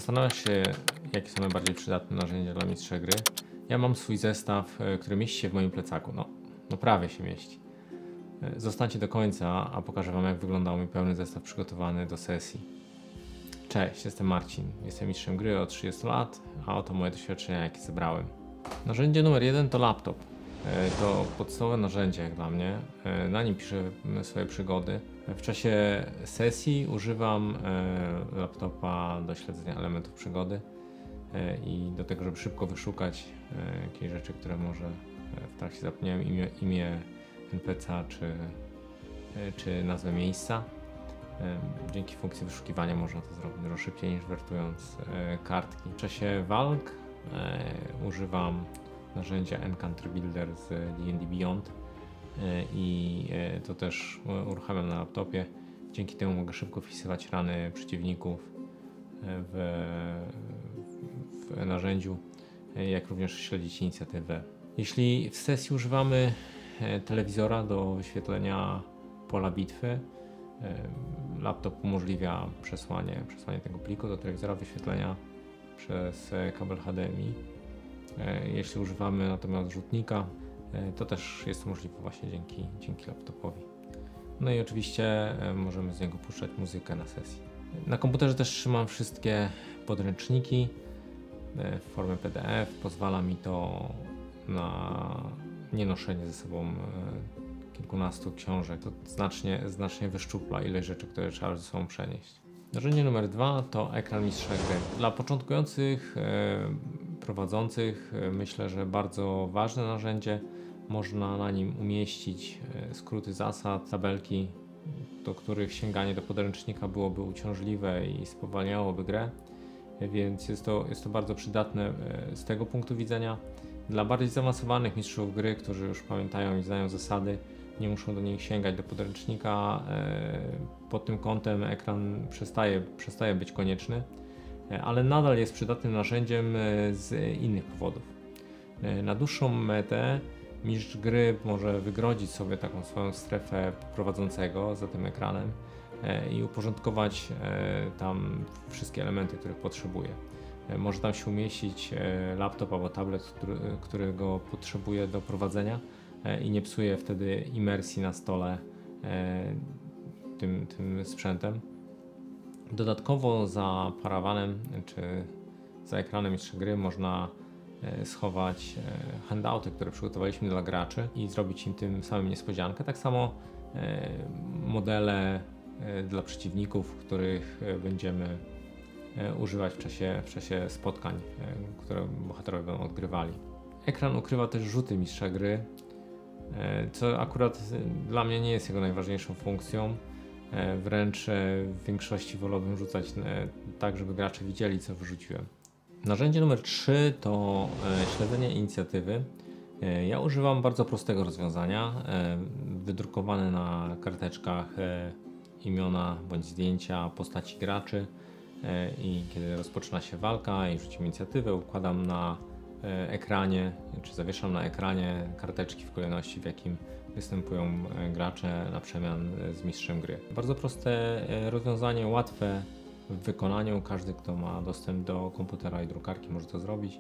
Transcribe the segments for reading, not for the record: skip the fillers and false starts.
Zastanawiasz się, jakie są najbardziej przydatne narzędzia dla mistrza gry? Ja mam swój zestaw, który mieści się w moim plecaku. No prawie się mieści. Zostańcie do końca, a pokażę Wam, jak wyglądał mój pełny zestaw przygotowany do sesji. Cześć, jestem Marcin. Jestem mistrzem gry od 30 lat, a oto moje doświadczenia, jakie zebrałem. Narzędzie numer 1 to laptop. To podstawowe narzędzie jak dla mnie. Na nim piszę swoje przygody. W czasie sesji używam laptopa do śledzenia elementów przygody i do tego, żeby szybko wyszukać jakieś rzeczy, które może w trakcie zapomniałem imię NPC czy nazwę miejsca. Dzięki funkcji wyszukiwania można to zrobić dużo szybciej niż wertując kartki. W czasie walk używam narzędzia Encounter Builder z D&D Beyond i to też uruchamiam na laptopie. Dzięki temu mogę szybko wpisywać rany przeciwników w narzędziu, jak również śledzić inicjatywę. Jeśli w sesji używamy telewizora do wyświetlenia pola bitwy, laptop umożliwia przesłanie tego pliku do telewizora, wyświetlenia przez kabel HDMI. Jeśli używamy natomiast rzutnika, to też jest to możliwe właśnie dzięki laptopowi. No i oczywiście możemy z niego puszczać muzykę na sesji. Na komputerze też trzymam wszystkie podręczniki w formie PDF. Pozwala mi to na nienoszenie ze sobą kilkunastu książek. To znacznie wyszczupla ilość rzeczy, które trzeba ze sobą przenieść. Narzędzie numer 2 to ekran mistrza gry. Dla początkujących prowadzących myślę, że bardzo ważne narzędzie. Można na nim umieścić skróty zasad, tabelki, do których sięganie do podręcznika byłoby uciążliwe i spowalniałoby grę, więc jest to bardzo przydatne z tego punktu widzenia. Dla bardziej zaawansowanych mistrzów gry, którzy już pamiętają i znają zasady, nie muszą do nich sięgać do podręcznika. Pod tym kątem ekran przestaje być konieczny, ale nadal jest przydatnym narzędziem z innych powodów. Na dłuższą metę mistrz gry może wygrodzić sobie taką swoją strefę prowadzącego za tym ekranem i uporządkować tam wszystkie elementy, których potrzebuje. Może tam się umieścić laptop albo tablet, którego potrzebuje do prowadzenia i nie psuje wtedy imersji na stole tym sprzętem. Dodatkowo za parawanem czy za ekranem mistrza gry można schować handouty, które przygotowaliśmy dla graczy i zrobić im tym samym niespodziankę. Tak samo modele dla przeciwników, których będziemy używać w czasie spotkań, które bohaterowie będą odgrywali. Ekran ukrywa też rzuty mistrza gry, co akurat dla mnie nie jest jego najważniejszą funkcją. Wręcz w większości wolałbym rzucać tak, żeby gracze widzieli, co wyrzuciłem. Narzędzie numer 3 to śledzenie inicjatywy. Ja używam bardzo prostego rozwiązania. Wydrukowane na karteczkach imiona bądź zdjęcia postaci graczy i kiedy rozpoczyna się walka i rzucimy inicjatywę, układam na ekranie, czy zawieszam na ekranie karteczki w kolejności, w jakim występują gracze na przemian z mistrzem gry. Bardzo proste rozwiązanie, łatwe w wykonaniu. Każdy, kto ma dostęp do komputera i drukarki, może to zrobić.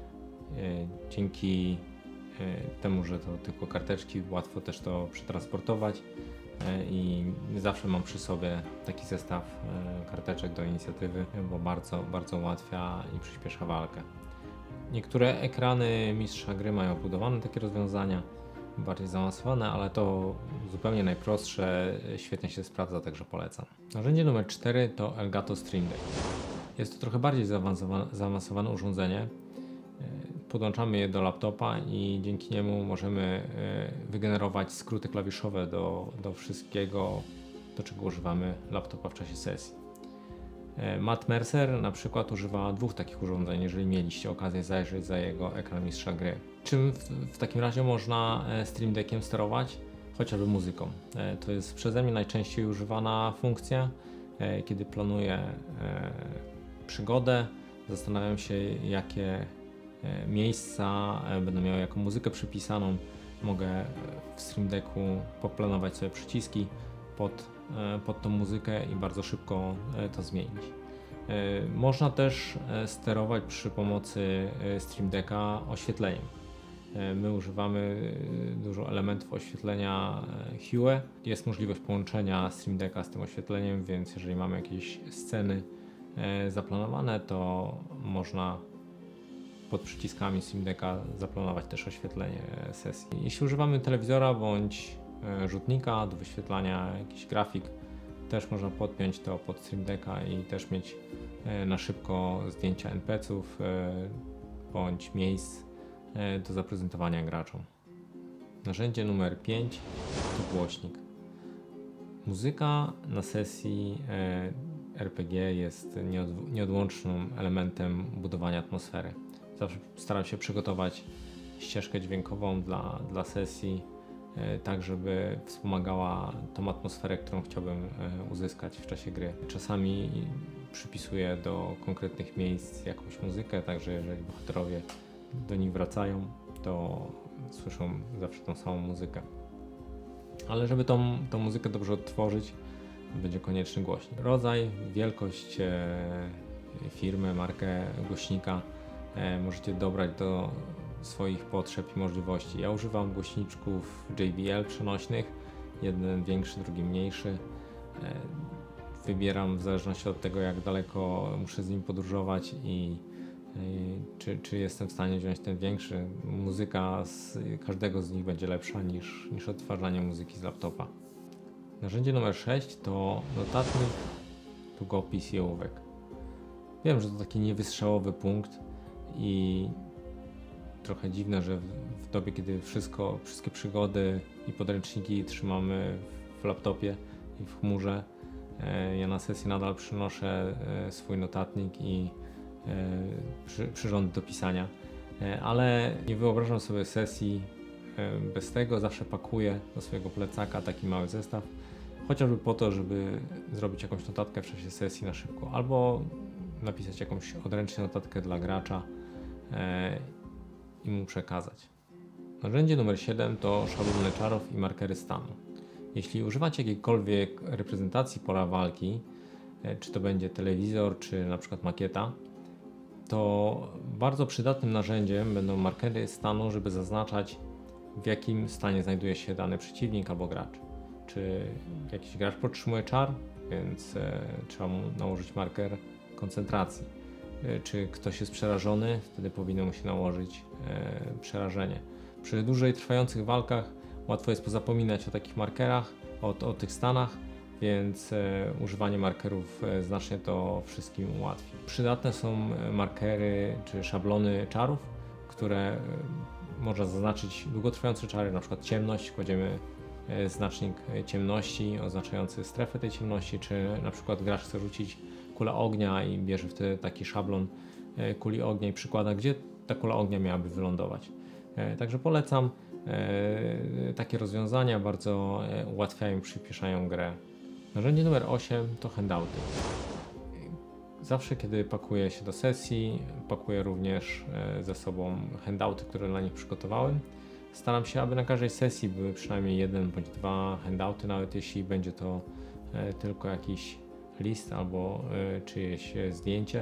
Dzięki temu, że to tylko karteczki, łatwo też to przetransportować i zawsze mam przy sobie taki zestaw karteczek do inicjatywy, bo bardzo ułatwia i przyspiesza walkę. Niektóre ekrany mistrza gry mają obudowane takie rozwiązania, bardziej zaawansowane, ale to zupełnie najprostsze, świetnie się sprawdza, także polecam. Narzędzie numer 4 to Elgato Stream Deck. Jest to trochę bardziej zaawansowane urządzenie. Podłączamy je do laptopa i dzięki niemu możemy wygenerować skróty klawiszowe do wszystkiego, do czego używamy laptopa w czasie sesji. Matt Mercer na przykład używa 2 takich urządzeń, jeżeli mieliście okazję zajrzeć za jego ekran mistrza gry. Czym w takim razie można Stream Deckiem sterować? Chociażby muzyką. To jest przeze mnie najczęściej używana funkcja, kiedy planuję przygodę, zastanawiam się, jakie miejsca będę miał jako muzykę przypisaną. Mogę w Stream Decku poplanować sobie przyciski pod tą muzykę i bardzo szybko to zmienić. Można też sterować przy pomocy Stream Decka oświetleniem. My używamy dużo elementów oświetlenia Hue. Jest możliwość połączenia Stream Decka z tym oświetleniem, więc jeżeli mamy jakieś sceny zaplanowane, to można pod przyciskami Stream Decka zaplanować też oświetlenie sesji. Jeśli używamy telewizora bądź rzutnika do wyświetlania jakichś grafik, też można podpiąć to pod Stream Decka i też mieć na szybko zdjęcia NPC-ów bądź miejsc do zaprezentowania graczom. Narzędzie numer 5 to głośnik. Muzyka na sesji RPG jest nieodłącznym elementem budowania atmosfery. Zawsze staram się przygotować ścieżkę dźwiękową dla sesji, tak żeby wspomagała tą atmosferę, którą chciałbym uzyskać w czasie gry. Czasami przypisuję do konkretnych miejsc jakąś muzykę, także jeżeli bohaterowie do nich wracają, to słyszą zawsze tą samą muzykę. Ale żeby tą muzykę dobrze odtworzyć, będzie konieczny głośnik. Rodzaj, wielkość firmy, markę głośnika możecie dobrać do swoich potrzeb i możliwości. Ja używam głośniczków JBL przenośnych, jeden większy, drugi mniejszy. Wybieram w zależności od tego, jak daleko muszę z nim podróżować i czy jestem w stanie wziąć ten większy. Muzyka z każdego z nich będzie lepsza niż odtwarzanie muzyki z laptopa. Narzędzie numer 6 to notatnik, długopis i ołówek. Wiem, że to taki niewystrzałowy punkt i trochę dziwne, że w dobie, kiedy wszystkie przygody i podręczniki trzymamy w laptopie i w chmurze, ja na sesji nadal przynoszę swój notatnik i przyrząd do pisania, ale nie wyobrażam sobie sesji bez tego. Zawsze pakuję do swojego plecaka taki mały zestaw, chociażby po to, żeby zrobić jakąś notatkę w czasie sesji na szybko, albo napisać jakąś odręczną notatkę dla gracza i mu przekazać. Narzędzie numer 7 to szablony czarów i markery stanu. Jeśli używacie jakiejkolwiek reprezentacji pola walki, czy to będzie telewizor, czy na przykład makieta, to bardzo przydatnym narzędziem będą markery stanu, żeby zaznaczać, w jakim stanie znajduje się dany przeciwnik albo gracz. Czy jakiś gracz podtrzymuje czar, więc trzeba mu nałożyć marker koncentracji. Czy ktoś jest przerażony, wtedy powinno mu się nałożyć przerażenie. Przy dłużej trwających walkach łatwo jest pozapominać o takich markerach, o tych stanach, więc używanie markerów znacznie to wszystkim ułatwi. Przydatne są markery czy szablony czarów, które można zaznaczyć długotrwające czary, na przykład ciemność, kładziemy znacznik ciemności oznaczający strefę tej ciemności, czy na przykład gracz chce rzucić kulę ognia i bierze wtedy taki szablon kuli ognia i przykłada, gdzie ta kula ognia miałaby wylądować. Także polecam takie rozwiązania, bardzo ułatwiają, przyspieszają grę. Narzędzie numer 8 to handouty. Zawsze, kiedy pakuję się do sesji, pakuję również ze sobą handouty, które dla nich przygotowałem. Staram się, aby na każdej sesji były przynajmniej jeden bądź dwa handouty, nawet jeśli będzie to tylko jakiś list albo czyjeś zdjęcie.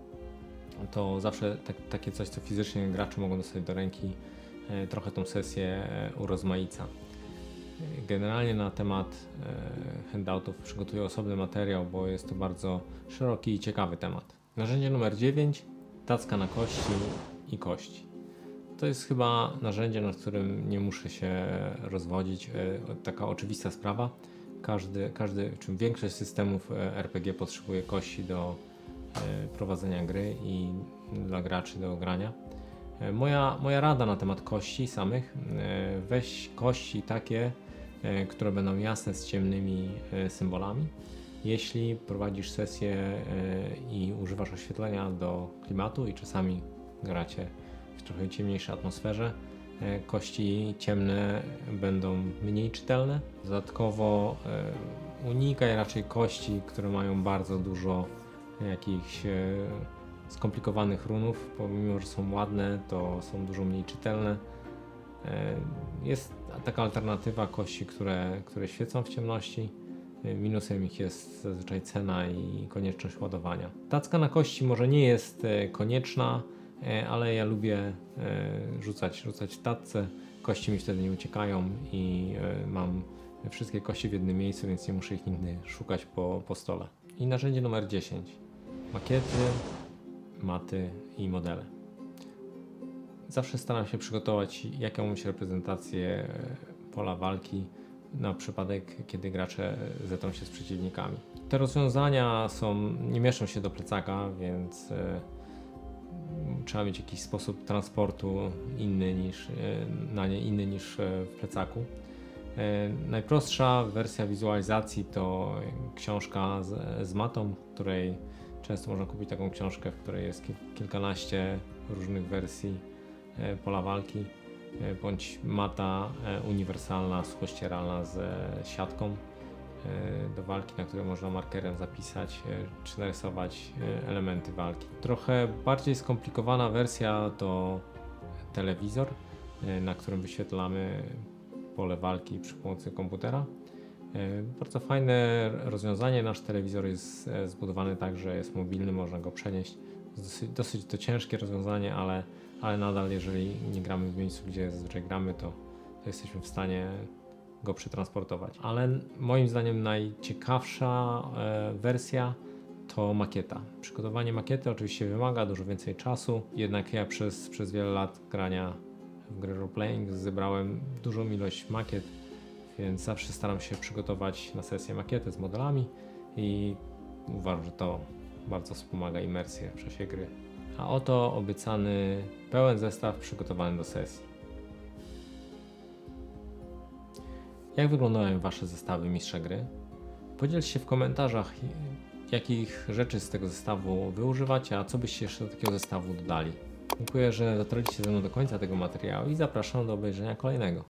To zawsze takie coś, co fizycznie gracze mogą dostać do ręki, trochę tą sesję urozmaica. Generalnie na temat handoutów przygotuję osobny materiał, bo jest to bardzo szeroki i ciekawy temat. Narzędzie numer 9 tacka na kości i kości. To jest chyba narzędzie, nad którym nie muszę się rozwodzić. Taka oczywista sprawa. Czym większość systemów RPG potrzebuje kości do prowadzenia gry i dla graczy do grania. Moja rada na temat kości samych: weź kości takie, które będą jasne z ciemnymi symbolami. Jeśli prowadzisz sesję i używasz oświetlenia do klimatu i czasami gracie w trochę ciemniejszej atmosferze, kości ciemne będą mniej czytelne. Dodatkowo unikaj raczej kości, które mają bardzo dużo jakichś skomplikowanych runów, pomimo że są ładne, to są dużo mniej czytelne. Jest taka alternatywa kości, które świecą w ciemności. Minusem ich jest zazwyczaj cena i konieczność ładowania. Tacka na kości może nie jest konieczna, ale ja lubię rzucać w tacce. Kości mi wtedy nie uciekają i mam wszystkie kości w jednym miejscu, więc nie muszę ich nigdy szukać po stole. I narzędzie numer 10. Makiety, maty i modele. Zawsze staram się przygotować jakąś reprezentację pola walki na przypadek, kiedy gracze zetrą się z przeciwnikami. Te rozwiązania nie mieszczą się do plecaka, więc trzeba mieć jakiś sposób transportu inny niż w plecaku. Najprostsza wersja wizualizacji to książka z matą, której często można kupić taką książkę, w której jest kilkanaście różnych wersji pola walki, bądź mata uniwersalna, suchościeralna z siatką do walki, na której można markerem zapisać czy narysować elementy walki. Trochę bardziej skomplikowana wersja to telewizor, na którym wyświetlamy pole walki przy pomocy komputera. Bardzo fajne rozwiązanie. Nasz telewizor jest zbudowany tak, że jest mobilny, można go przenieść. Dosyć to ciężkie rozwiązanie, ale nadal, jeżeli nie gramy w miejscu, gdzie zazwyczaj gramy, to jesteśmy w stanie go przetransportować. Ale moim zdaniem najciekawsza wersja to makieta. Przygotowanie makiety oczywiście wymaga dużo więcej czasu, jednak ja przez wiele lat grania w gry roleplaying zebrałem dużą ilość makiet, więc zawsze staram się przygotować na sesję makietę z modelami i uważam, że to bardzo wspomaga imersję w czasie gry. A oto obiecany pełen zestaw przygotowany do sesji. Jak wyglądają Wasze zestawy mistrza gry? Podzielcie się w komentarzach, jakich rzeczy z tego zestawu Wy używacie, a co byście jeszcze do takiego zestawu dodali. Dziękuję, że dotarliście ze mną do końca tego materiału i zapraszam do obejrzenia kolejnego.